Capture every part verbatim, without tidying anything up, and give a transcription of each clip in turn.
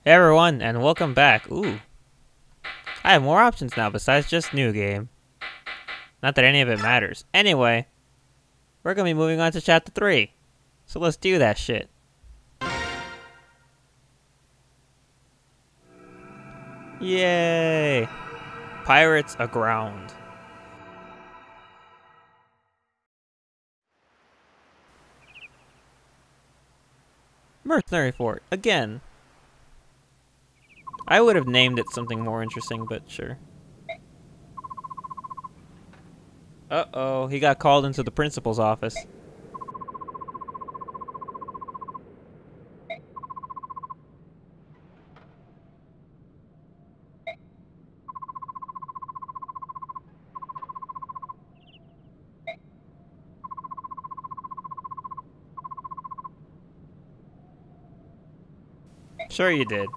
Hey everyone, and welcome back. Ooh. I have more options now besides just new game. Not that any of it matters. Anyway, we're gonna be moving on to chapter three. So let's do that shit. Yay! Pirates aground. Mercenary fort, again. I would have named it something more interesting, but sure. Uh-oh, he got called into the principal's office. Sure you did.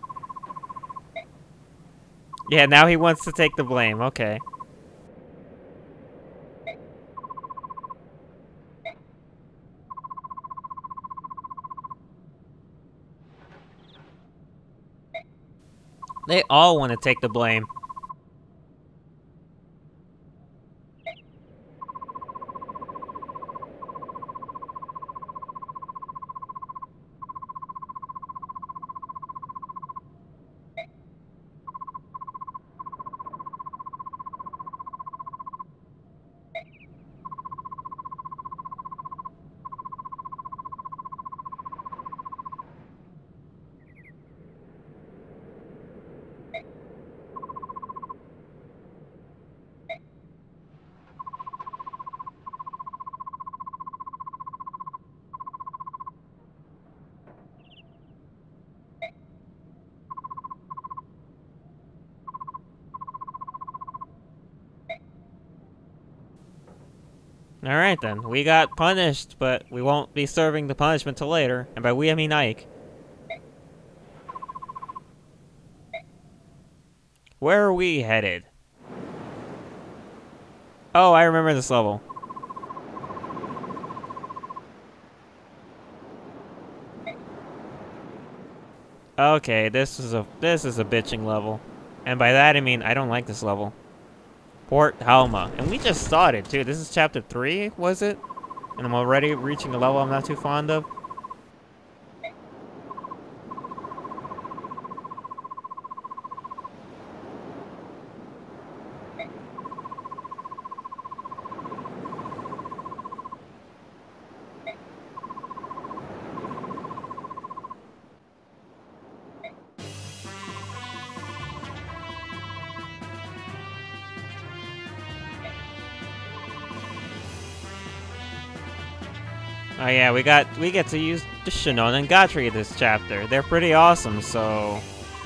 Yeah, now he wants to take the blame, okay. They all want to take the blame. Alright then, we got punished, but we won't be serving the punishment till later. And by we, I mean Ike. Where are we headed? Oh, I remember this level. Okay, this is a this is a bitching level. And by that I mean I don't like this level. Port Halma. And we just started too. This is chapter three, was it? And I'm already reaching a level I'm not too fond of. Oh yeah, we got we get to use the Shinon and Gatri this chapter. They're pretty awesome, so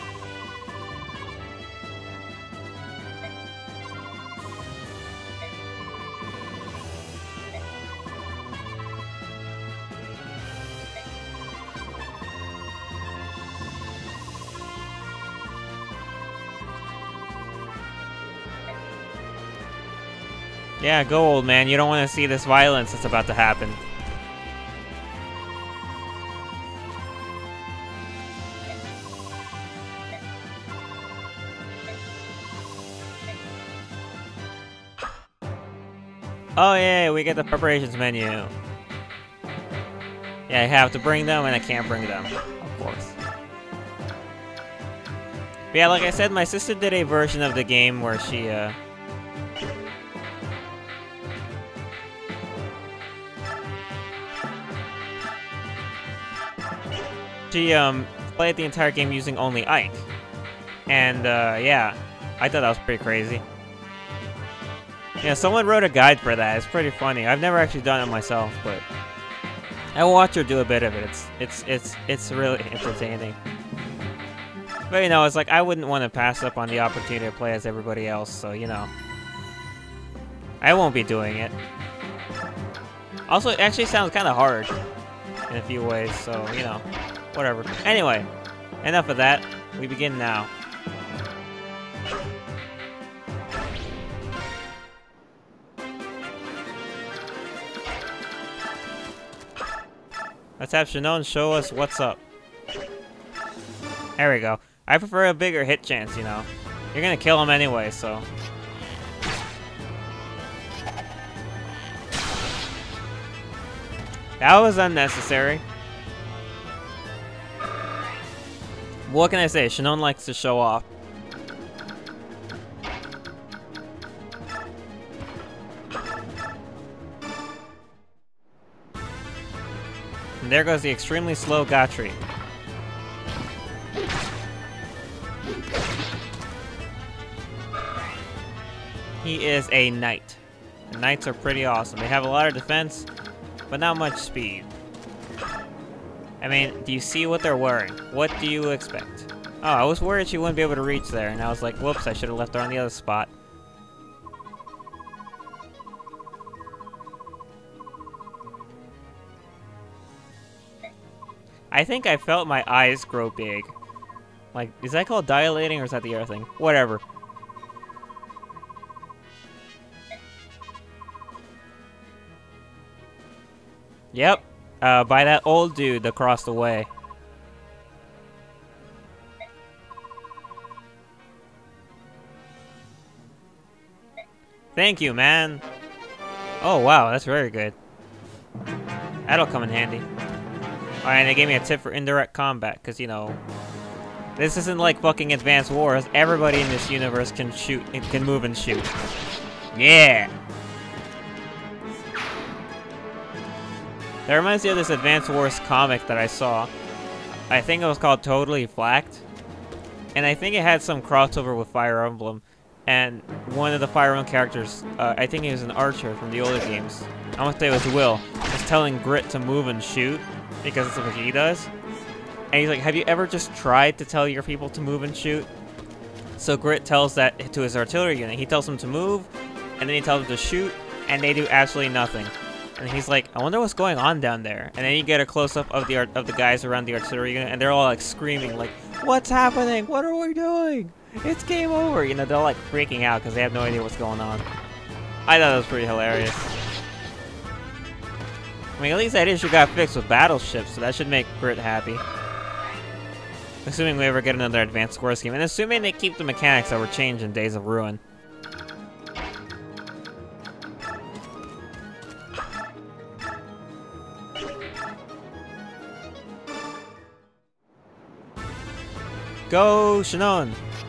yeah, go old man. You don't want to see this violence that's about to happen. Oh yeah, we get the preparations menu. Yeah, I have to bring them and I can't bring them, of course. But yeah, like I said, my sister did a version of the game where she, uh... She, um, played the entire game using only Ike. And, uh, yeah, I thought that was pretty crazy. Yeah, someone wrote a guide for that. It's pretty funny. I've never actually done it myself, but I watch her do a bit of it. It's it's it's it's really entertaining. But you know, it's like I wouldn't want to pass up on the opportunity to play as everybody else, so you know. I won't be doing it. Also, it actually sounds kind of hard in a few ways, so you know, whatever. Anyway, enough of that. We begin now. Let's have Shinon show us what's up. There we go. I prefer a bigger hit chance, you know. You're gonna kill him anyway, so. That was unnecessary. What can I say? Shinon likes to show off. And there goes the extremely slow Gatri. He is a knight. And knights are pretty awesome. They have a lot of defense, but not much speed. I mean, do you see what they're wearing? What do you expect? Oh, I was worried she wouldn't be able to reach there, and I was like, whoops, I should have left her on the other spot. I think I felt my eyes grow big. Like, is that called dilating, or is that the other thing? Whatever. Yep, uh, by that old dude across the way. Thank you, man. Oh, wow, that's very good. That'll come in handy. Alright, and they gave me a tip for indirect combat, because, you know, this isn't like fucking Advanced Wars. Everybody in this universe can shoot, can move and shoot. Yeah! That reminds me of this Advanced Wars comic that I saw. I think it was called Totally Flacked. And I think it had some crossover with Fire Emblem. And one of the Fire Emblem characters, uh, I think he was an archer from the older games. I want to say it was Will, was telling Grit to move and shoot, because it's what he does. And he's like, have you ever just tried to tell your people to move and shoot? So Grit tells that to his artillery unit. He tells them to move, and then he tells them to shoot, and they do absolutely nothing. And he's like, I wonder what's going on down there. And then you get a close-up of the of the guys around the artillery unit, and they're all like screaming, like, what's happening? What are we doing? It's game over. You know, they're like freaking out because they have no idea what's going on. I thought that was pretty hilarious. I mean, at least that issue got fixed with battleships, so that should make Grit happy. Assuming we ever get another Advanced Wars game, and assuming they keep the mechanics that were changed in Days of Ruin. Go, Shinon!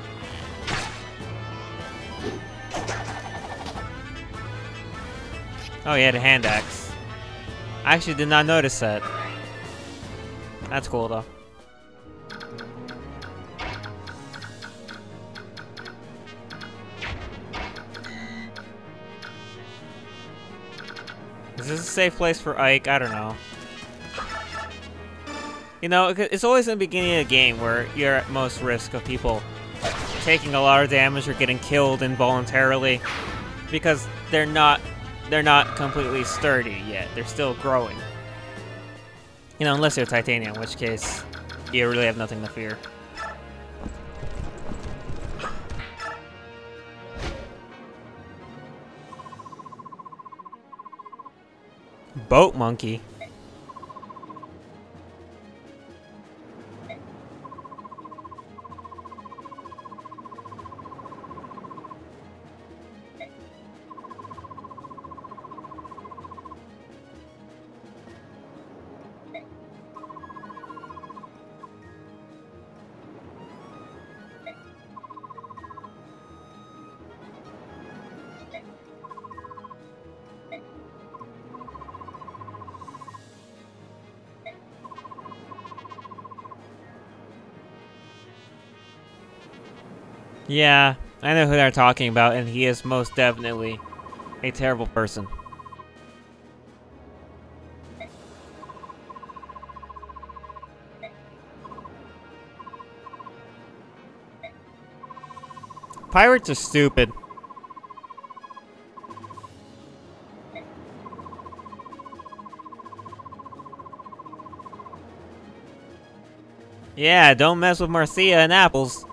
Oh, he had a hand axe. I actually did not notice that. That's cool, though. Is this a safe place for Ike? I don't know. You know, it's always in the beginning of the game where you're at most risk of people taking a lot of damage or getting killed involuntarily because they're not they're not completely sturdy yet. They're still growing. You know, unless they're titanium, in which case you really have nothing to fear. Boat monkey. Yeah, I know who they're talking about, and he is most definitely a terrible person. Pirates are stupid. Yeah, don't mess with Marcia and apples.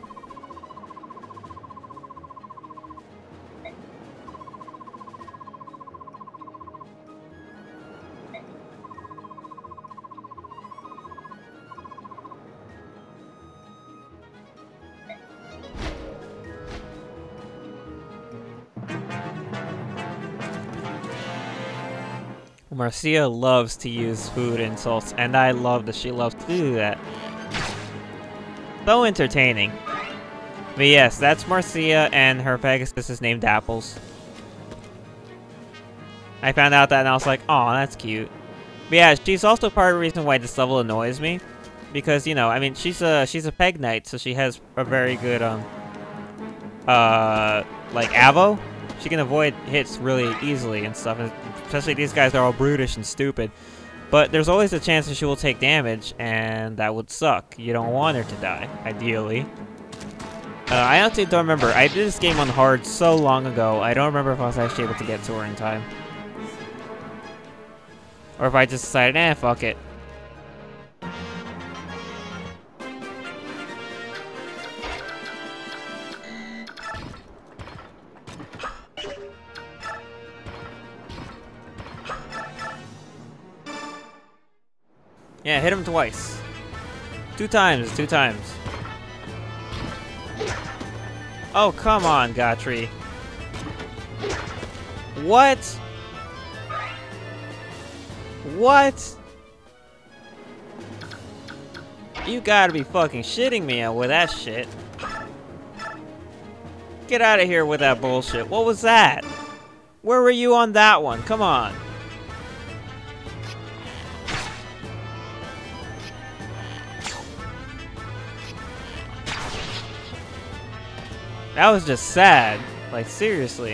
Marcia loves to use food insults, and I love that she loves to do that. So entertaining. But yes, that's Marcia, and her Pegasus is named Apples. I found out that and I was like, aw, that's cute. But yeah, she's also part of the reason why this level annoys me. Because, you know, I mean, she's a, she's a Peg Knight, so she has a very good, um, uh, like, Avo. She can avoid hits really easily and stuff, especially these guys are all brutish and stupid. But there's always a chance that she will take damage, and that would suck. You don't want her to die, ideally. Uh, I honestly don't remember. I did this game on hard so long ago, I don't remember if I was actually able to get to her in time. Or if I just decided, eh, fuck it. Yeah, hit him twice. Two times, two times. Oh, come on, Gotri. What? What? You gotta be fucking shitting me with that shit. Get out of here with that bullshit. What was that? Where were you on that one? Come on. That was just sad. Like, seriously.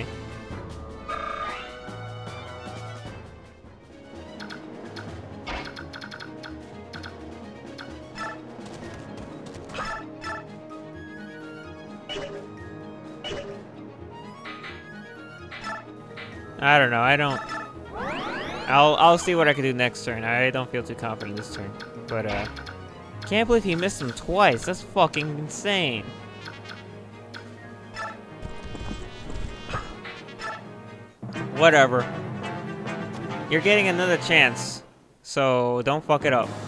I don't know. I don't... I'll, I'll see what I can do next turn. I don't feel too confident this turn. But, uh... can't believe he missed him twice. That's fucking insane. Whatever. You're getting another chance, so don't fuck it up.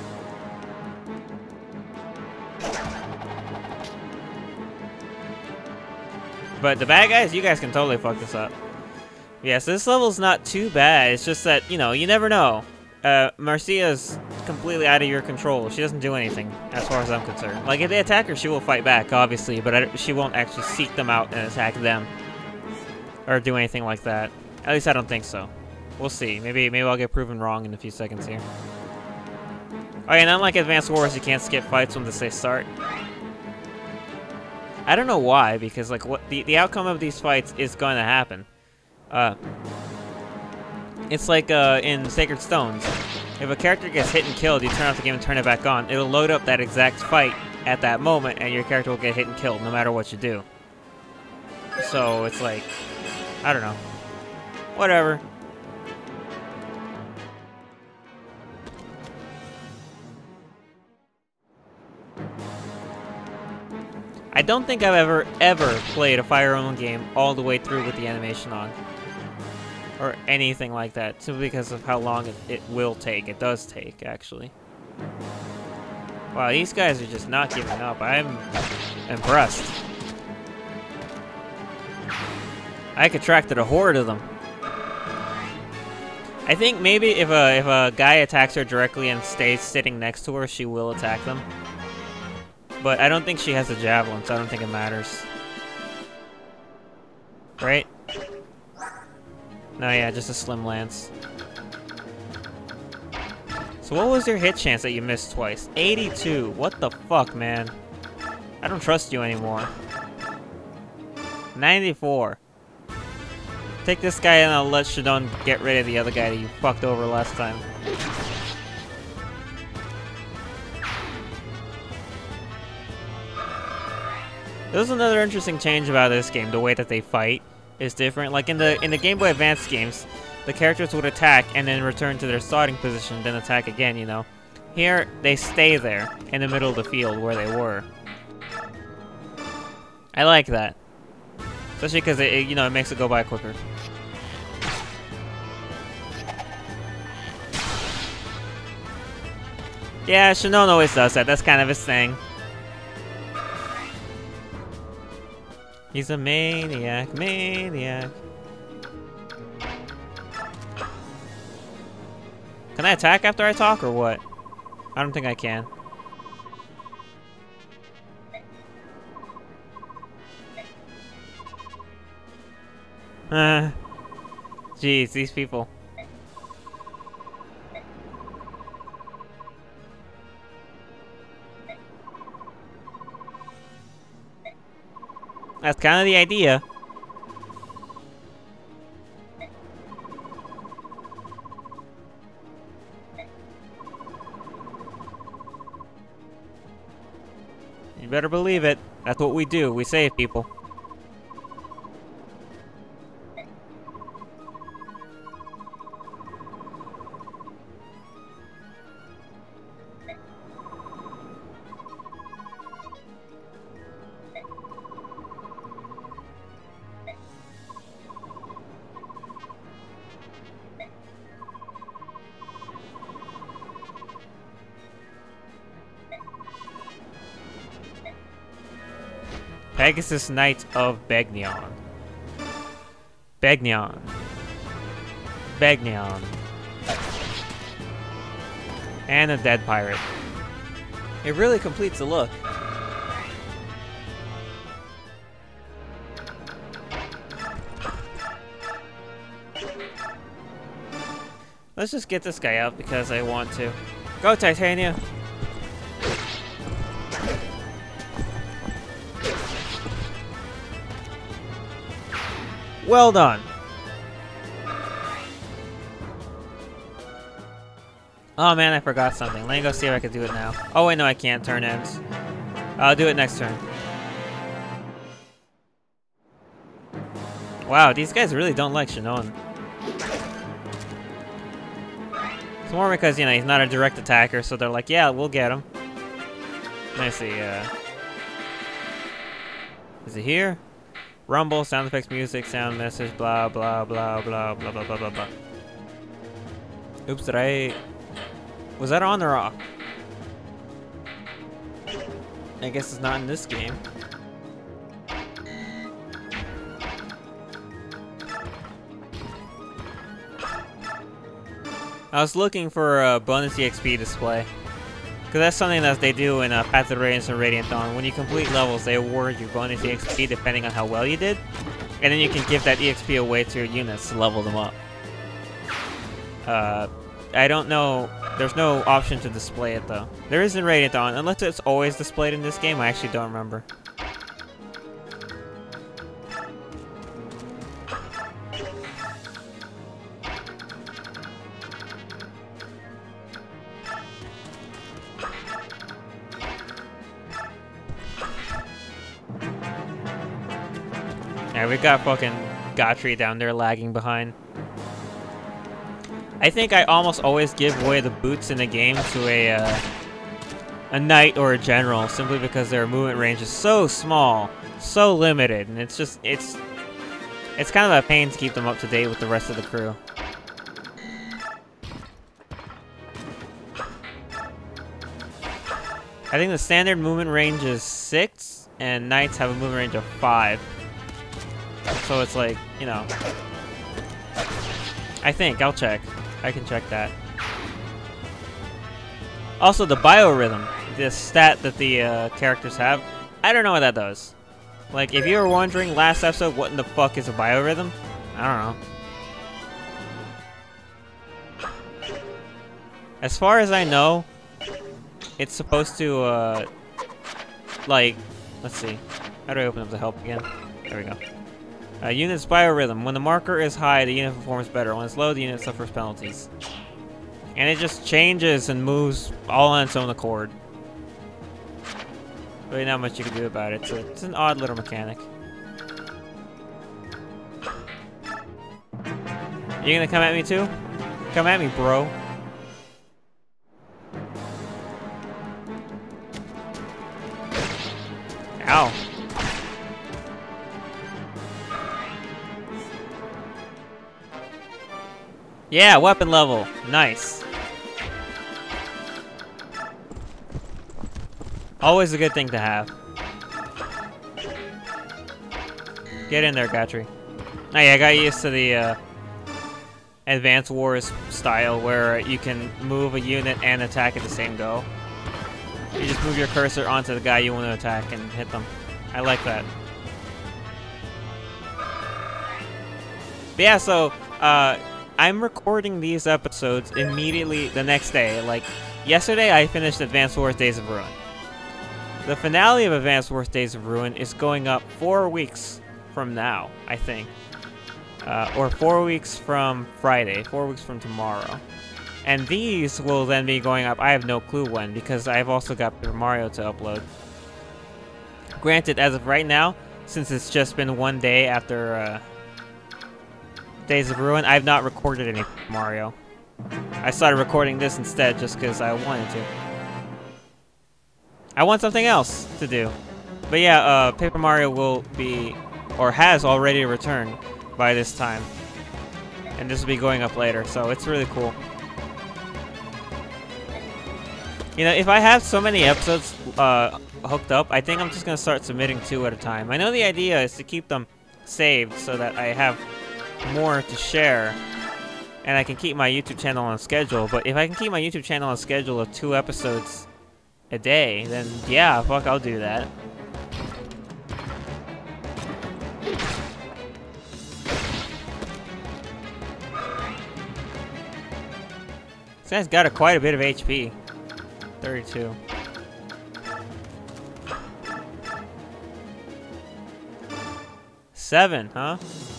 But the bad guys, you guys can totally fuck this up. Yeah, so this level's not too bad. It's just that, you know, you never know. Uh, Marcia's completely out of your control. She doesn't do anything, as far as I'm concerned. Like, if they attack her, she will fight back, obviously, but I, she won't actually seek them out and attack them. Or do anything like that. At least I don't think so. We'll see. Maybe maybe I'll get proven wrong in a few seconds here. Oh yeah, and unlike Advanced Wars, you can't skip fights once they start. I don't know why, because like what the, the outcome of these fights is going to happen. Uh, it's like uh, in Sacred Stones. If a character gets hit and killed, you turn off the game and turn it back on. It'll load up that exact fight at that moment, and your character will get hit and killed no matter what you do. So it's like, I don't know. Whatever. I don't think I've ever, ever played a Fire Emblem game all the way through with the animation on. Or anything like that, simply because of how long it, it will take. It does take, actually. Wow, these guys are just not giving up. I'm impressed. I attracted a horde of them. I think maybe if a if a guy attacks her directly and stays sitting next to her, she will attack them. But I don't think she has a javelin, so I don't think it matters. Right? No, yeah, just a slim lance. So what was your hit chance that you missed twice? eighty-two. What the fuck, man? I don't trust you anymore. ninety-four. Take this guy and I'll let Shadon get rid of the other guy that you fucked over last time. There's another interesting change about this game. The way that they fight is different. Like in the in the Game Boy Advance games, the characters would attack and then return to their starting position, then attack again, you know. Here, they stay there in the middle of the field where they were. I like that. Especially because it, it, you know, it makes it go by quicker. Yeah, Shinon always does that. That's kind of his thing. He's a maniac, maniac. Can I attack after I talk or what? I don't think I can. Uh, jeez, these people. That's kind of the idea. You better believe it. That's what we do. We save people. Pegasus Knight of Begnion. Begnion. Begnion. And a dead pirate. It really completes the look. Let's just get this guy out because I want to. Go, Titania! Well done. Oh man, I forgot something. Let me go see if I can do it now. Oh wait, no I can't. Turn ends. I'll do it next turn. Wow, these guys really don't like Shinon. It's more because, you know, he's not a direct attacker, so they're like, yeah, we'll get him. Let me see, uh... is it here? Rumble, sound effects, music, sound message, blah, blah, blah, blah, blah, blah, blah, blah, blah. Oops, did I... was that on or off? I guess it's not in this game. I was looking for a bonus E X P display. Because that's something that they do in uh, Path of Radiance and Radiant Dawn. When you complete levels, they award you bonus E X P depending on how well you did. And then you can give that E X P away to your units to level them up. Uh, I don't know. There's no option to display it, though. There is in Radiant Dawn. Unless it's always displayed in this game, I actually don't remember. Yeah, we got fucking Gotri down there lagging behind. I think I almost always give away the boots in the game to a uh, a knight or a general, simply because their movement range is so small, so limited, and it's just it's it's kind of a pain to keep them up to date with the rest of the crew. I think the standard movement range is six, and knights have a movement range of five. So it's like, you know, I think, I'll check. I can check that. Also, the biorhythm, the stat that the uh, characters have, I don't know what that does. Like, if you were wondering last episode what in the fuck is a biorhythm, I don't know. As far as I know, it's supposed to, uh, like, let's see. How do I open up the help again? There we go. Uh, unit's biorhythm. When the marker is high, the unit performs better. When it's low, the unit suffers penalties. And it just changes and moves all on its own accord. Really not much you can do about it. It's, a, it's an odd little mechanic. You gonna come at me too? Come at me, bro. Ow. Yeah, weapon level. Nice. Always a good thing to have. Get in there, Gotri. Oh yeah, I got used to the, uh... Advance Wars style, where you can move a unit and attack at the same go. You just move your cursor onto the guy you want to attack and hit them. I like that. But yeah, so uh, I'm recording these episodes immediately the next day. Like, yesterday I finished Advance Wars Days of Ruin. The finale of Advance Wars Days of Ruin is going up four weeks from now, I think. Uh, or four weeks from Friday, four weeks from tomorrow. And these will then be going up, I have no clue when, because I've also got Paper Mario to upload. Granted, as of right now, since it's just been one day after uh, Days of Ruin, I've not recorded any Paper Mario. I started recording this instead just because I wanted to. I want something else to do. But yeah, uh, Paper Mario will be, or has already returned by this time. And this will be going up later, so it's really cool. You know, if I have so many episodes uh, hooked up, I think I'm just going to start submitting two at a time. I know the idea is to keep them saved so that I have more to share. And I can keep my YouTube channel on schedule. But if I can keep my YouTube channel on schedule of two episodes a day, then yeah, fuck, I'll do that. This guy's got a, quite a bit of H P. thirty-two. Seven, huh?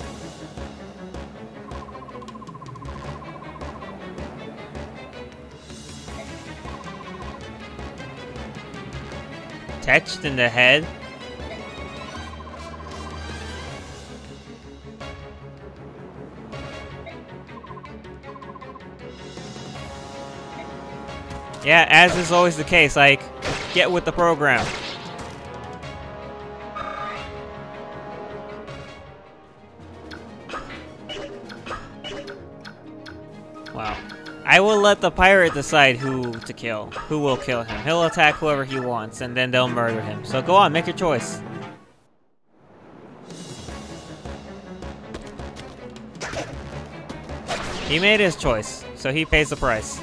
Touched in the head. Yeah, as is always the case, like, get with the program. Wow. I will let the pirate decide who to kill, who will kill him. He'll attack whoever he wants, and then they'll murder him. So go on, make your choice. He made his choice, so he pays the price.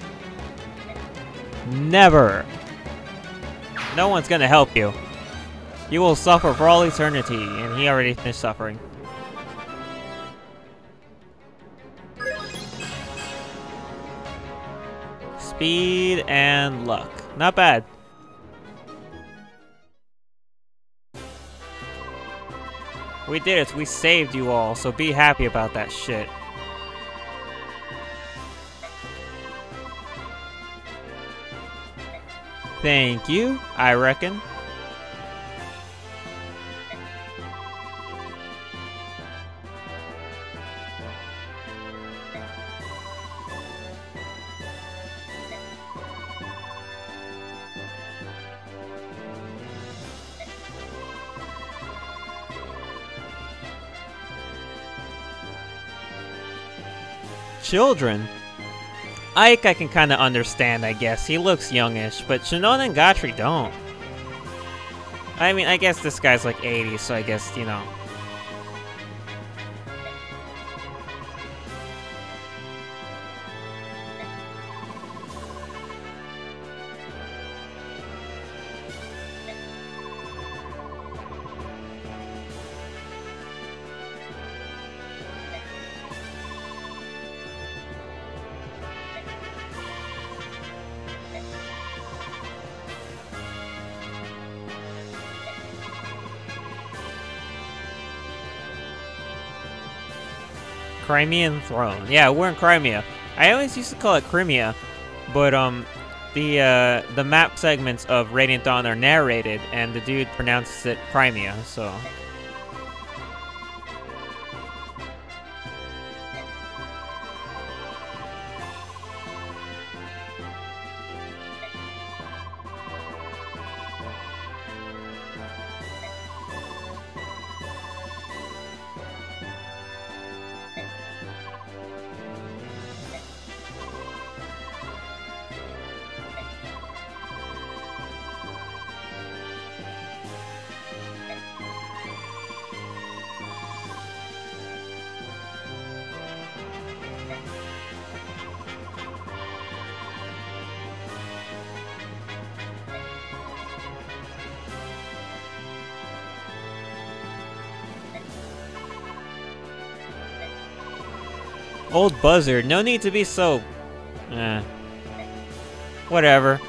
Never. No one's gonna help you. You will suffer for all eternity, and he already finished suffering. Speed and luck. Not bad. We did it. We saved you all, so be happy about that shit. Thank you, I reckon. Children? Ike I can kind of understand, I guess. He looks youngish, but Shinon and Gatri don't. I mean, I guess this guy's like eighty, so I guess, you know. Crimean Throne. Yeah, we're in Crimea. I always used to call it Crimea, but um, the uh, the map segments of Radiant Dawn are narrated, and the dude pronounces it Crimea, so. Old buzzard. No need to be so... Eh. Whatever.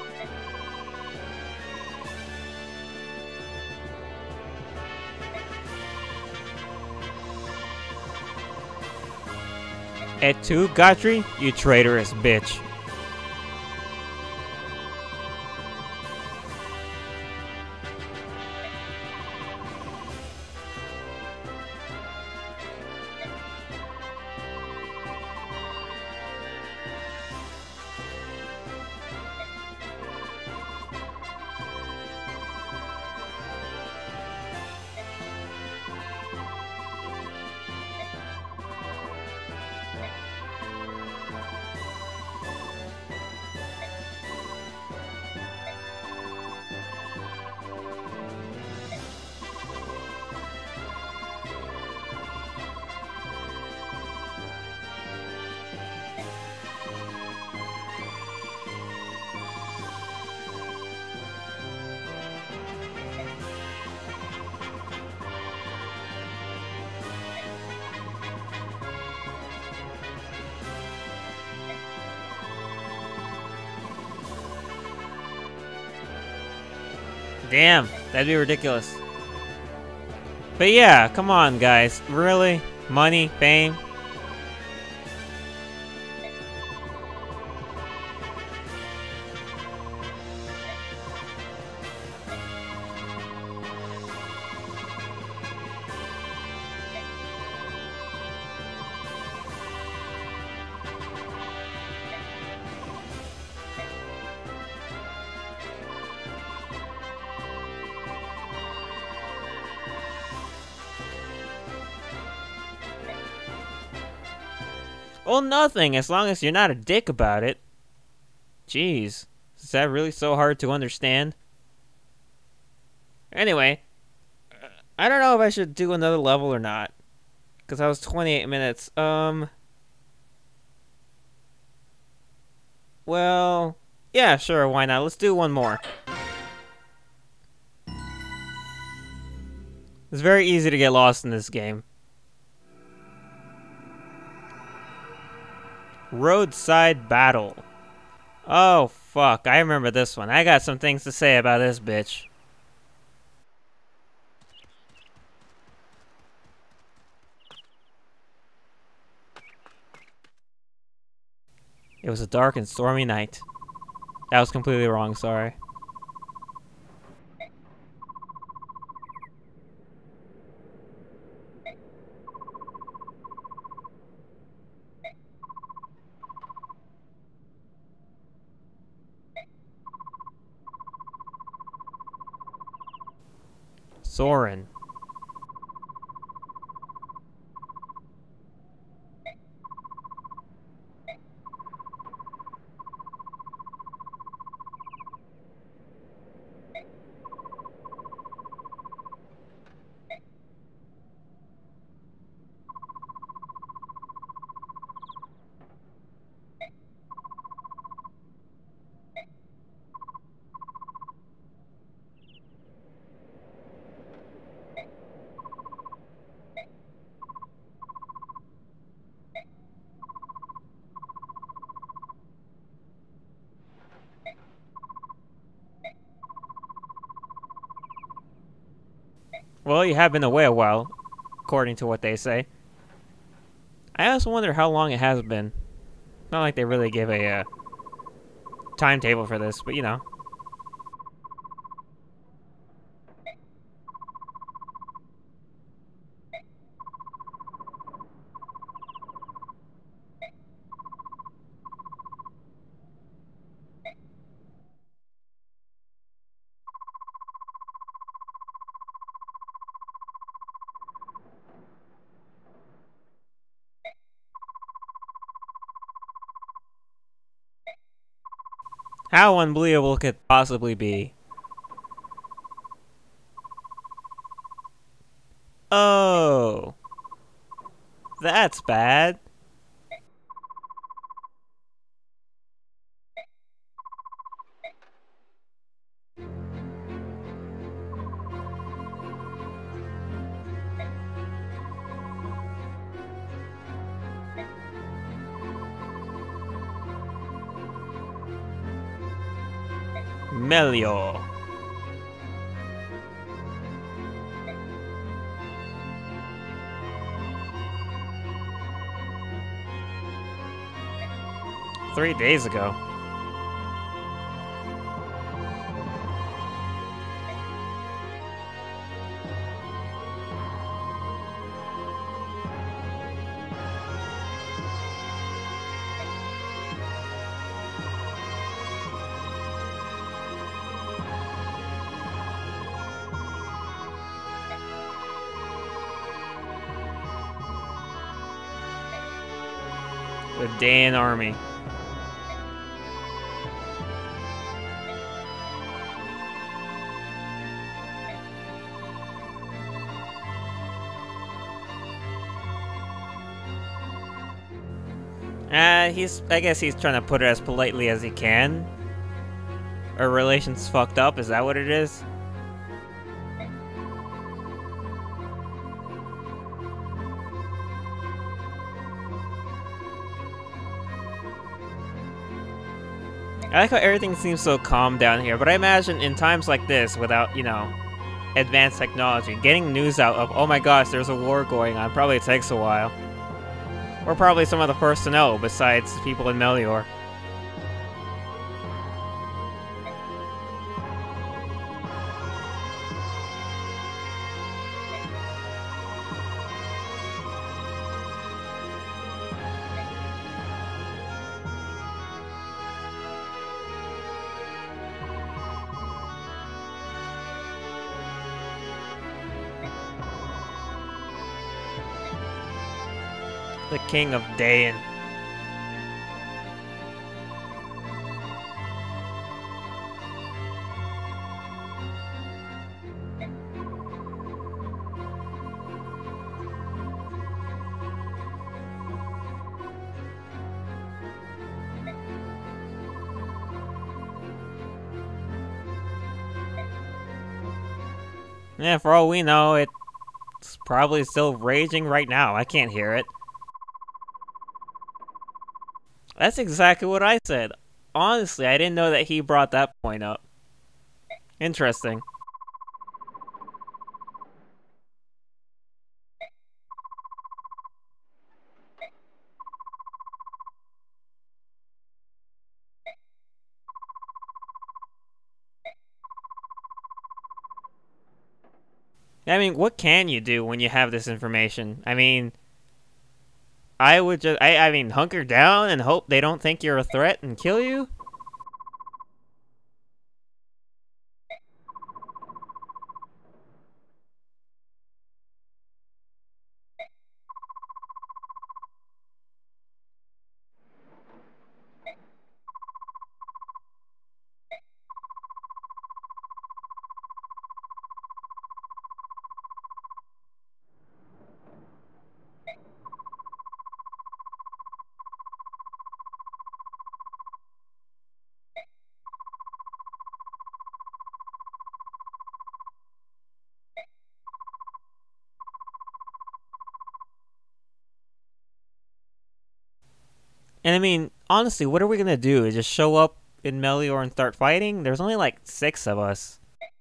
Et tu, Gotri? You traitorous bitch. Damn, that'd be ridiculous. But yeah, come on, guys. Really? Money? Fame? Well, nothing, as long as you're not a dick about it. Jeez, is that really so hard to understand? Anyway, I don't know if I should do another level or not. Because I was twenty-eight minutes. Um. Well, yeah, sure, why not? Let's do one more. It's very easy to get lost in this game. Roadside Battle. Oh, fuck. I remember this one. I got some things to say about this bitch. It was a dark and stormy night. That was completely wrong, sorry. Soren. Well, you have been away a while, according to what they say. I also wonder how long it has been. Not like they really give a uh, timetable for this, but you know. How unbelievable could it possibly be? Oh. That's bad. Melior. Three days ago. The Daean army. Uh, he's, I guess he's trying to put it as politely as he can. Our relations fucked up, is that what it is? I like how everything seems so calm down here, but I imagine in times like this, without, you know, advanced technology, getting news out of, oh my gosh, there's a war going on, probably takes a while. We're probably some of the first to know, besides people in Melior. The King of Daean. Yeah, for all we know, it's probably still raging right now. I can't hear it. That's exactly what I said. Honestly, I didn't know that he brought that point up. Interesting. I mean, what can you do when you have this information? I mean, I would just, I, I mean, hunker down and hope they don't think you're a threat and kill you? And I mean, honestly, what are we gonna do? Just show up in Melior and start fighting? There's only like six of us.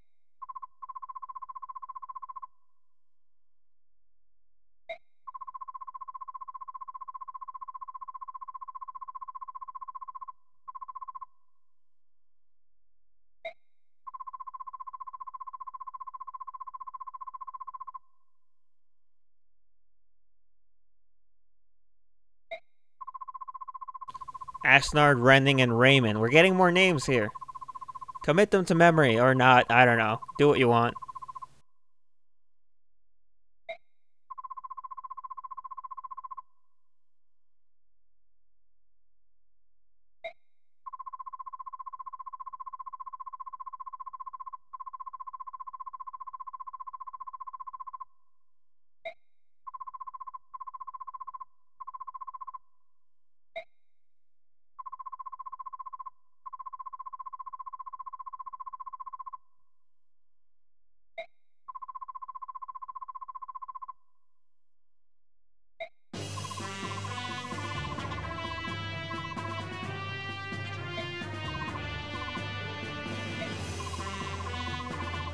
Ashnard, Rending, and Raymond. We're getting more names here. Commit them to memory, or not, I don't know. Do what you want.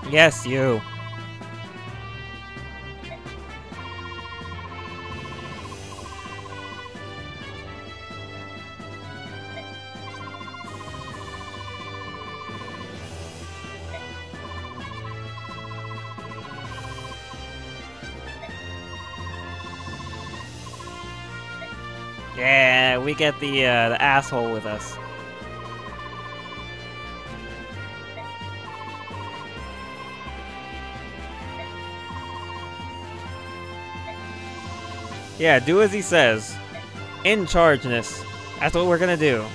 Yes, you. Yeah, we get the uh, the asshole with us. Yeah, do as he says. In chargeness. That's what we're gonna do.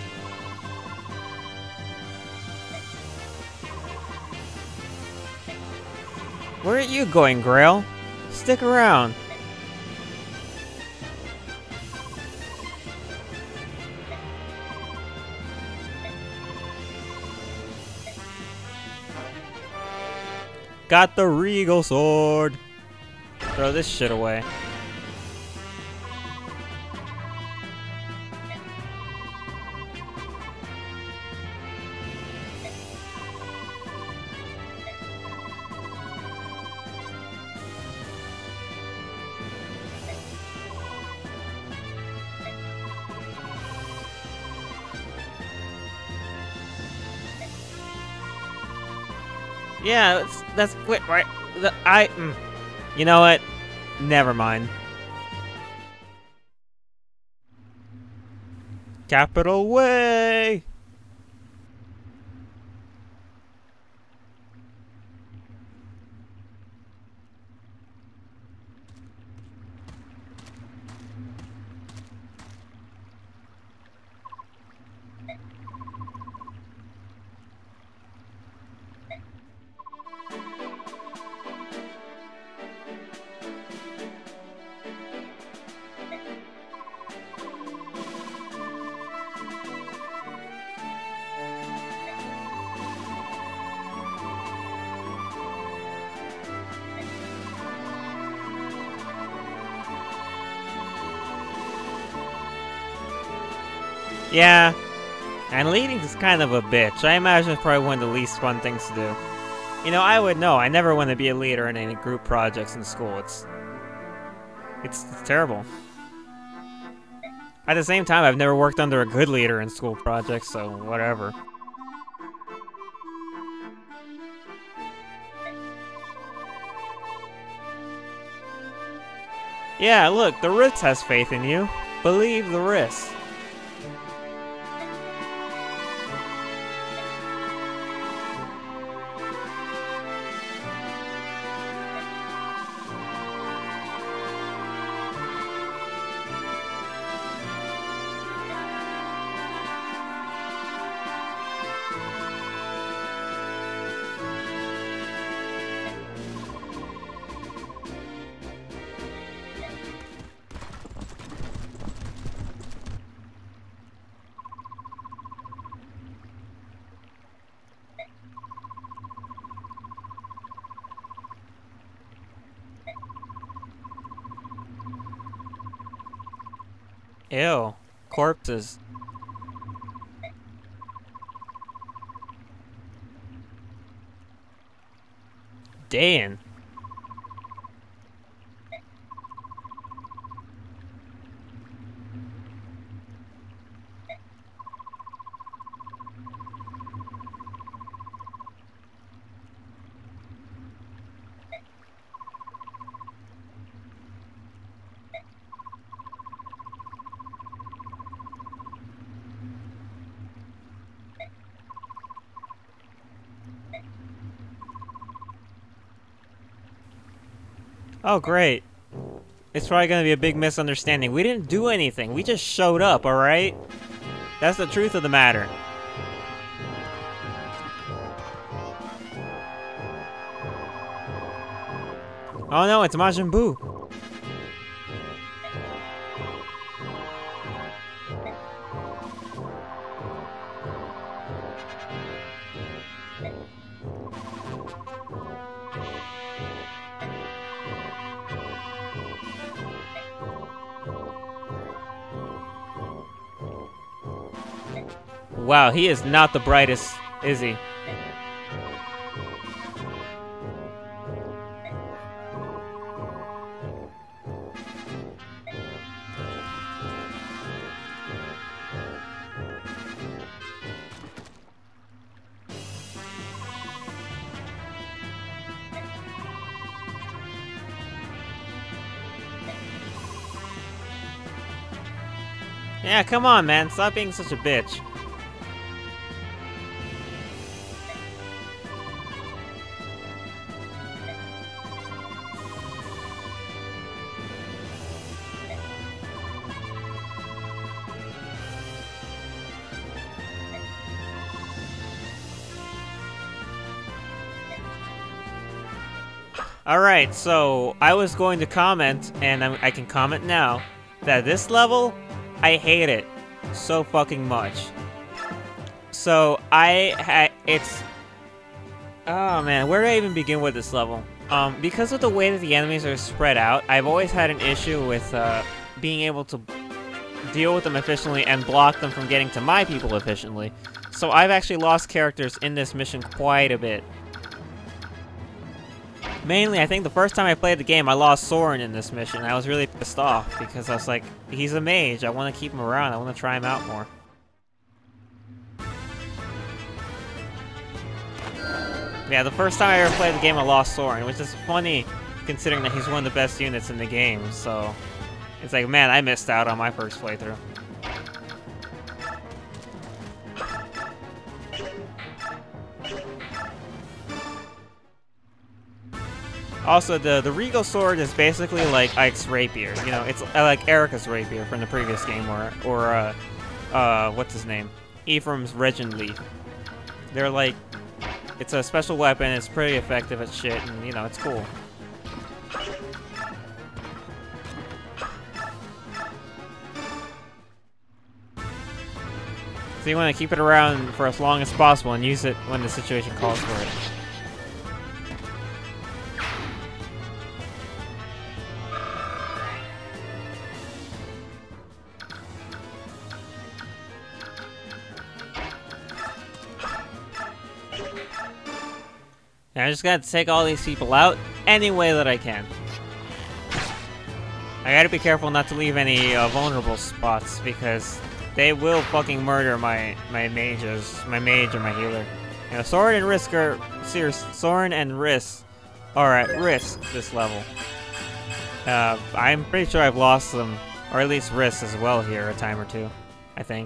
Where are you going, Grail? Stick around. Got the regal sword. Throw this shit away. Yeah, that's that's wait, right. The, I, mm, you know what? Never mind. Capital Way. Yeah, and leading is kind of a bitch. I imagine it's probably one of the least fun things to do. You know, I would know. I never want to be a leader in any group projects in school. It's, it's, it's terrible. At the same time, I've never worked under a good leader in school projects, so whatever. Yeah, look, the Ritz has faith in you. Believe the Ritz. Ew. Corpses. Dan. Oh, great. It's probably gonna be a big misunderstanding. We didn't do anything. We just showed up, alright? That's the truth of the matter. Oh no, it's Majin Buu. Wow, he is not the brightest, is he? Yeah, come on, man. Stop being such a bitch. Alright, so I was going to comment, and I'm, I can comment now, that this level, I hate it so fucking much. So, I, ha it's, oh man, where do I even begin with this level? Um, because of the way that the enemies are spread out, I've always had an issue with, uh, being able to deal with them efficiently and block them from getting to my people efficiently. So I've actually lost characters in this mission quite a bit. Mainly, I think the first time I played the game, I lost Soren in this mission. I was really pissed off because I was like, he's a mage. I want to keep him around. I want to try him out more. Yeah, the first time I ever played the game, I lost Soren, which is funny considering that he's one of the best units in the game. So it's like, man, I missed out on my first playthrough. Also, the, the Regal Sword is basically like Ike's Rapier. You know, it's like Erica's Rapier from the previous game, or, or uh, uh, what's his name? Ephraim's Regent Leaf. They're like, it's a special weapon, it's pretty effective at shit, and, you know, it's cool. So you want to keep it around for as long as possible and use it when the situation calls for it. And I just gotta take all these people out any way that I can. I gotta be careful not to leave any uh, vulnerable spots because they will fucking murder my my mages, my mage or my healer. You know, Soren and Risk are serious. Soren and Risk are at risk this level. Uh, I'm pretty sure I've lost them, or at least Risk as well here a time or two. I think.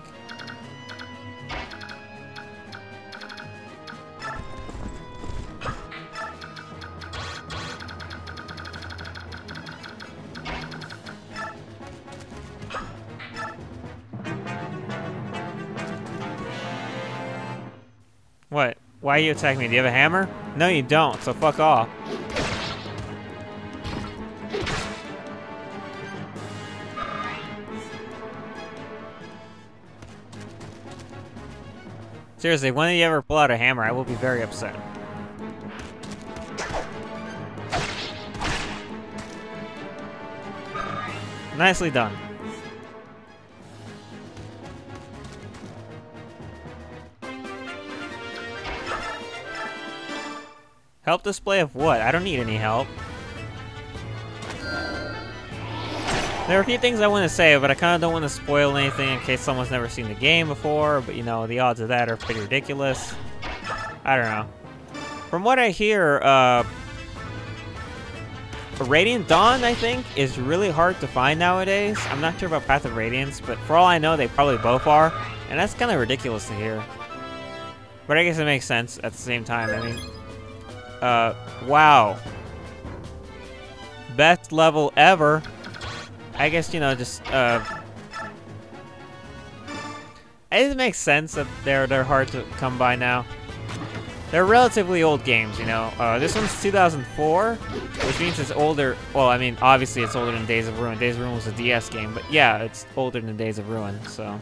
What? Why are you attacking me? Do you have a hammer? No, you don't, so fuck off. Seriously, when you ever pull out a hammer, I will be very upset. Nicely done. Help display of what? I don't need any help. There are a few things I want to say, but I kind of don't want to spoil anything in case someone's never seen the game before, but you know, the odds of that are pretty ridiculous. I don't know. From what I hear, uh... Radiant Dawn, I think, is really hard to find nowadays. I'm not sure about Path of Radiance, but for all I know, they probably both are, and that's kind of ridiculous to hear. But I guess it makes sense at the same time. I mean... Uh, wow. Best level ever. I guess, you know, just, uh... it makes sense that they're, they're hard to come by now. They're relatively old games, you know. Uh, this one's two thousand four, which means it's older. Well, I mean, obviously it's older than Days of Ruin. Days of Ruin was a D S game, but yeah, it's older than Days of Ruin, so...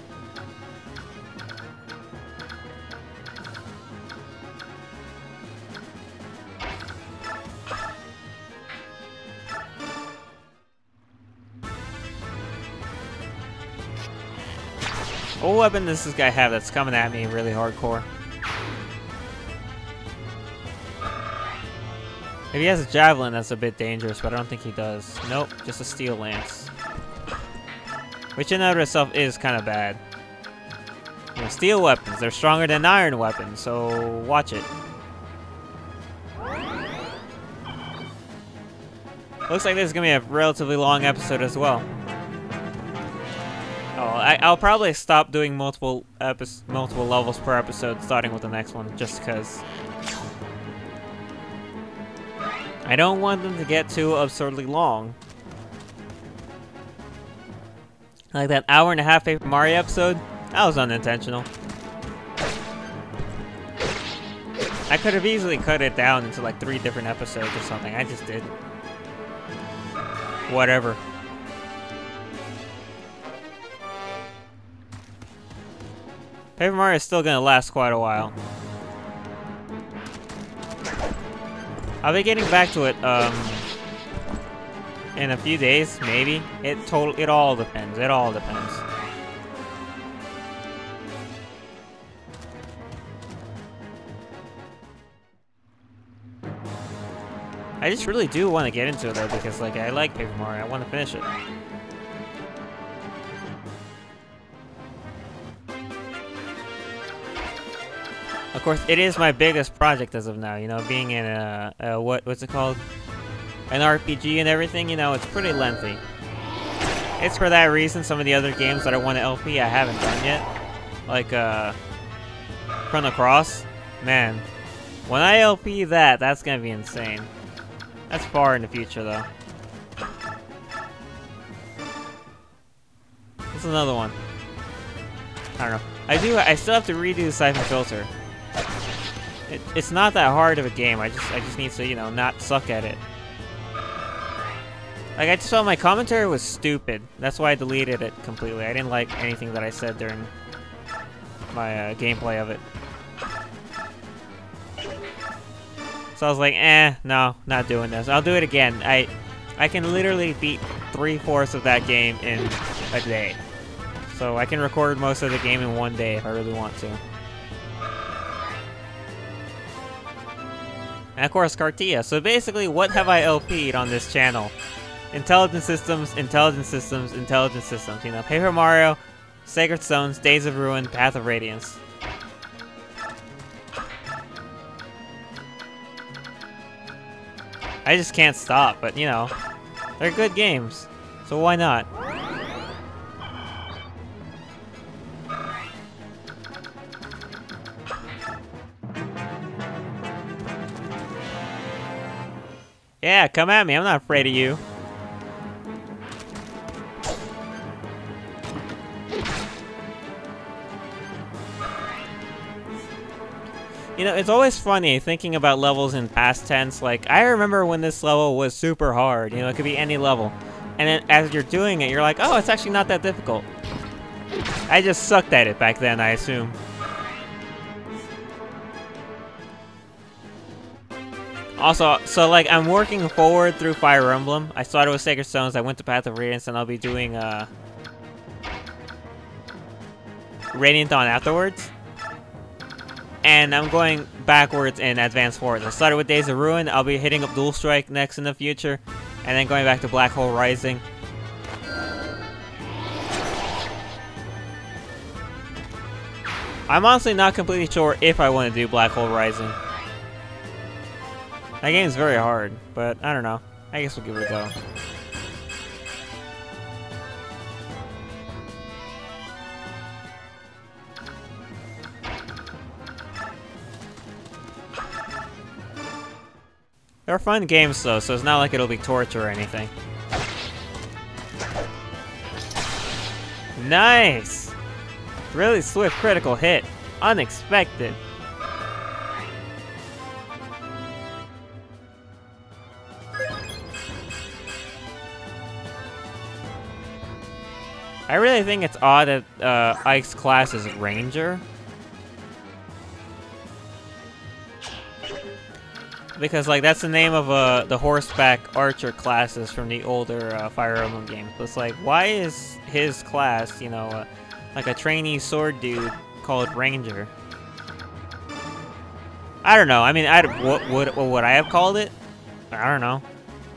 What weapon does this guy have that's coming at me really hardcore? If he has a javelin, that's a bit dangerous, but I don't think he does. Nope, just a steel lance. Which in and of itself is kind of bad. You know, steel weapons, they're stronger than iron weapons, so watch it. Looks like this is going to be a relatively long episode as well. Oh, I, I'll probably stop doing multiple epi multiple levels per episode, starting with the next one, just because I don't want them to get too absurdly long. Like that hour and a half Paper Mario episode, that was unintentional. I could have easily cut it down into like three different episodes or something. I just didn't. Whatever. Paper Mario is still gonna last quite a while. I'll be getting back to it um, in a few days, maybe. It total. It all depends. It all depends. I just really do want to get into it though, because like I like Paper Mario. I want to finish it. Of course, it is my biggest project as of now. You know, being in a, a what what's it called, an R P G and everything. You know, it's pretty lengthy. It's for that reason some of the other games that I want to L P I haven't done yet, like uh, Chrono Cross. Man, when I L P that, that's gonna be insane. That's far in the future, though. What's another one? I don't know. I do. I still have to redo Siphon Filter. It, it's not that hard of a game. I just, I just need to, you know, not suck at it. Like I just felt my commentary was stupid. That's why I deleted it completely. I didn't like anything that I said during my uh, gameplay of it. So I was like, eh, no, not doing this. I'll do it again. I I can literally beat three-fourths of that game in a day. So I can record most of the game in one day if I really want to. And of course, Cartia. So basically, what have I L P'd on this channel? Intelligent Systems, Intelligent Systems, Intelligent Systems. You know, Paper Mario, Sacred Stones, Days of Ruin, Path of Radiance. I just can't stop, but you know, they're good games, so why not? Yeah, come at me, I'm not afraid of you. You know, it's always funny thinking about levels in past tense. Like, I remember when this level was super hard. You know, it could be any level. And then as you're doing it, you're like, oh, it's actually not that difficult. I just sucked at it back then, I assume. Also, so like, I'm working forward through Fire Emblem. I started with Sacred Stones, I went to Path of Radiance, and I'll be doing, uh... Radiant Dawn afterwards. And I'm going backwards in Advance forward. I started with Days of Ruin, I'll be hitting up Dual Strike next in the future, and then going back to Black Hole Rising. I'm honestly not completely sure if I want to do Black Hole Rising. That game's very hard, but I don't know. I guess we'll give it a go. They're fun games though, so it's not like it'll be torture or anything. Nice! Really swift critical hit. Unexpected. I really think it's odd that uh, Ike's class is Ranger. Because, like, that's the name of uh, the horseback archer classes from the older uh, Fire Emblem games. So it's like, why is his class, you know, uh, like a trainee sword dude called Ranger? I don't know. I mean, I'd, what would what would I have called it? I don't know.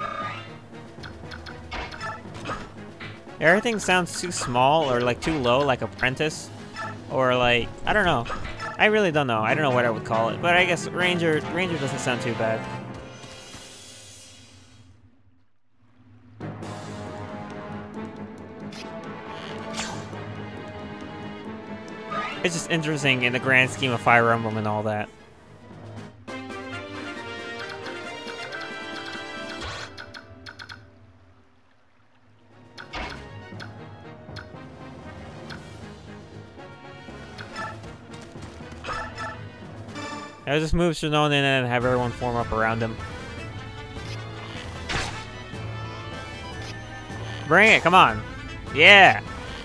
Everything sounds too small or like too low, like Apprentice, or like I don't know. I really don't know. I don't know what I would call it, but I guess Ranger Ranger doesn't sound too bad. It's just interesting in the grand scheme of Fire Emblem and all that. I just move Shinon in and have everyone form up around him. Bring it, come on. Yeah.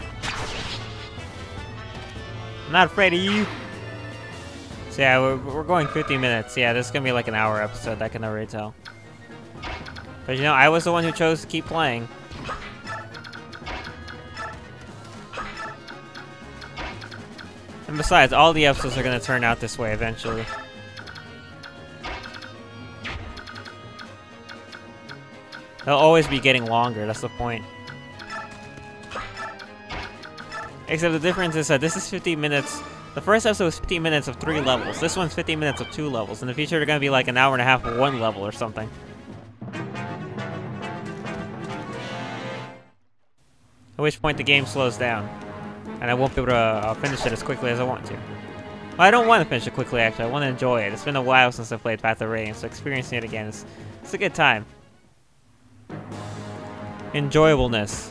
I'm not afraid of you. So yeah, we're, we're going fifty minutes. Yeah, this is gonna be like an hour episode, I can already tell. But you know, I was the one who chose to keep playing. And besides, all the episodes are gonna turn out this way eventually. They'll always be getting longer, that's the point. Except the difference is that this is fifty minutes. The first episode was fifteen minutes of three levels. This one's fifteen minutes of two levels. In the future, they're gonna be like an hour and a half of one level or something. At which point the game slows down. And I won't be able to uh, finish it as quickly as I want to. Well, I don't want to finish it quickly, actually. I want to enjoy it. It's been a while since I played Path of Radiance, so experiencing it again is it's a good time. Enjoyableness.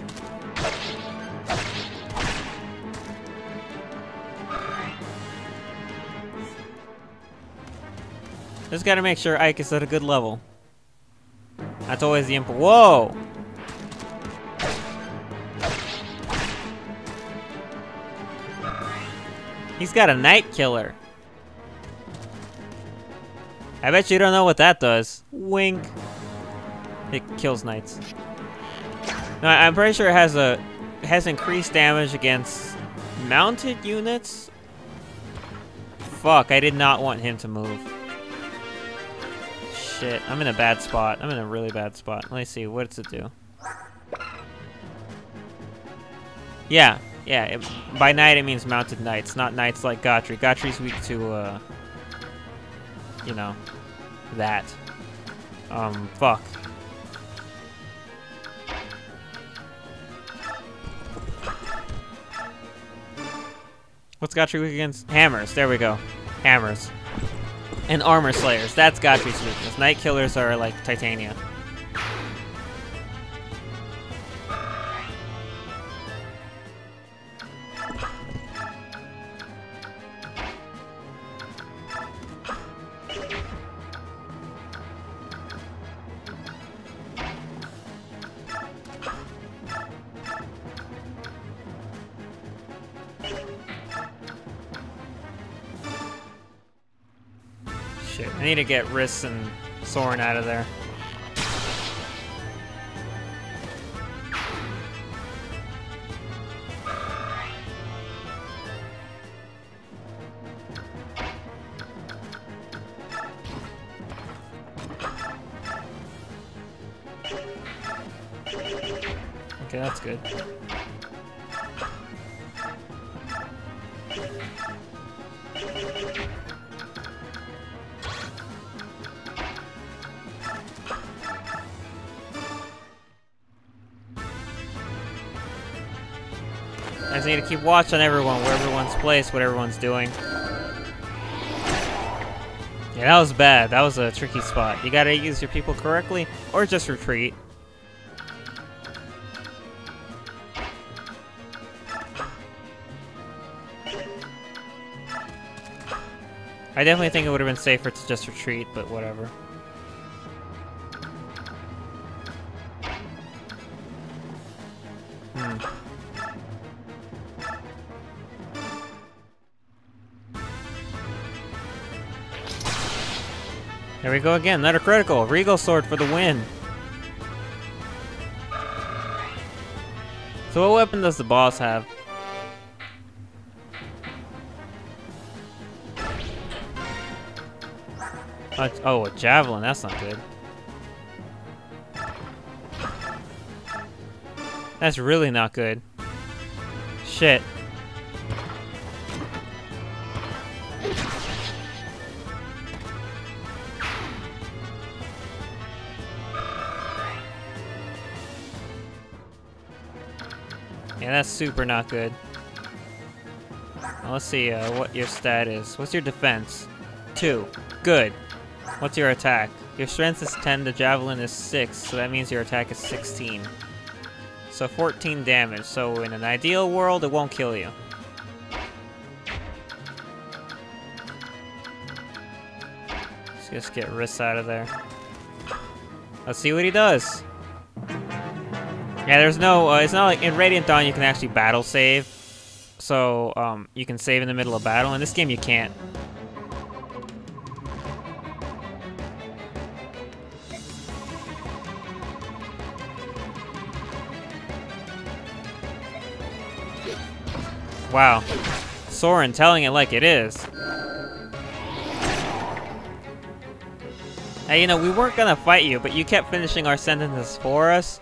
Just gotta make sure Ike is at a good level. That's always the imp- Whoa! He's got a Night Killer. I bet you don't know what that does. Wink. It kills knights. No, I'm pretty sure it has a it has increased damage against mounted units. Fuck, I did not want him to move. Shit, I'm in a bad spot. I'm in a really bad spot. Let me see, what does it do? Yeah, yeah, it, by knight it means mounted knights, not knights like Gotri. Gotri's weak to, uh, you know, that. Um, fuck. What's Gotri weak against? Hammers, there we go. Hammers. And armor slayers, that's Gotri's weakness. Night killers are like Titania. Shit, I need to get Riss and Soren out of there. Okay, that's good. I just need to keep watch on everyone, where everyone's placed, what everyone's doing. Yeah, that was bad. That was a tricky spot. You gotta use your people correctly, or just retreat. I definitely think it would have been safer to just retreat, but whatever. Hmm. There we go again, another critical. Regal Sword for the win. So what weapon does the boss have? Uh, oh, a javelin, that's not good. That's really not good. Shit. Yeah, that's super not good. let's see uh, what your stat is. What's your defense? Two. Good. What's your attack? Your strength is ten, the javelin is six, so that means your attack is sixteen. So fourteen damage, so in an ideal world, it won't kill you. Let's just get Riss out of there. Let's see what he does. Yeah, there's no, uh, it's not like in Radiant Dawn you can actually battle save. So, um, you can save in the middle of battle. In this game, you can't. Wow. Soren telling it like it is. Hey, you know, we weren't gonna fight you, but you kept finishing our sentences for us.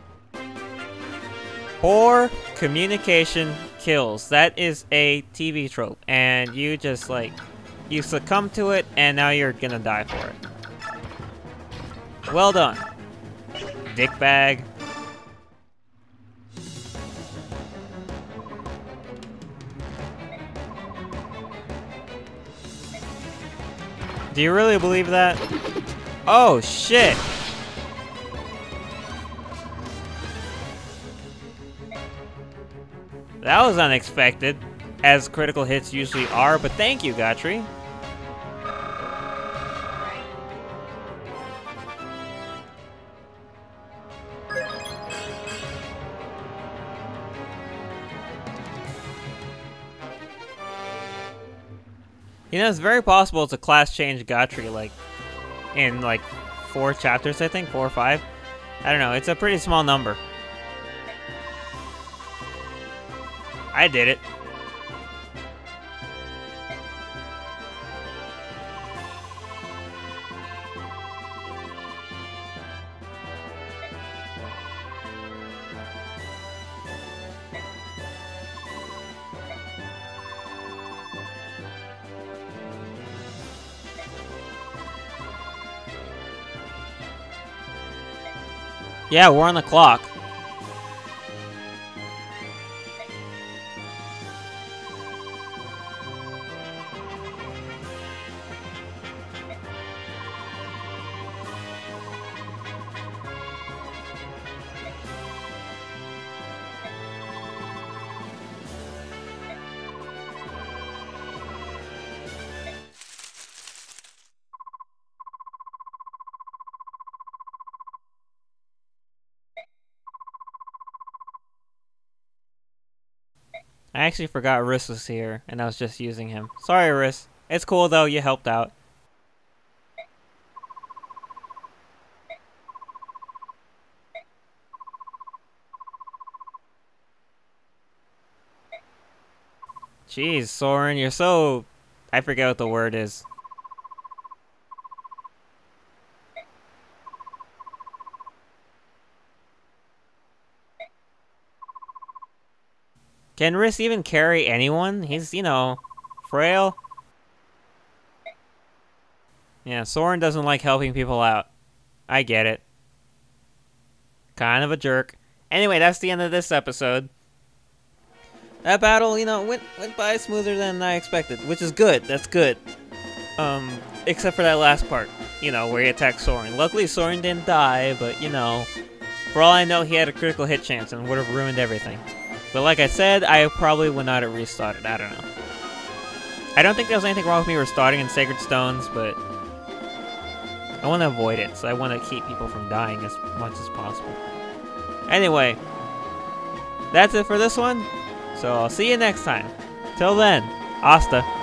Poor communication kills. That is a T V trope, and you just, like, you succumb to it, and now you're gonna die for it. Well done, dickbag. Do you really believe that? Oh, shit! That was unexpected, as critical hits usually are, but thank you, Gotri. You know, it's very possible to class change Gotri, like, in, like, four chapters, I think? Four or five? I don't know, it's a pretty small number. I did it. Yeah, we're on the clock. I actually forgot Riss was here, and I was just using him. Sorry, Riss. It's cool, though. You helped out. Jeez, Soren, you're so... I forget what the word is. Can Riss even carry anyone? He's, you know, frail. Yeah, Soren doesn't like helping people out. I get it. Kind of a jerk. Anyway, that's the end of this episode. That battle, you know, went went by smoother than I expected, which is good. That's good. Um, except for that last part, you know, where he attacked Soren. Luckily, Soren didn't die, but, you know, for all I know, he had a critical hit chance and would have ruined everything. But like I said, I probably would not have restarted. I don't know. I don't think there was anything wrong with me restarting in Sacred Stones, but I want to avoid it, so I want to keep people from dying as much as possible. Anyway, that's it for this one, so I'll see you next time. Till then, hasta.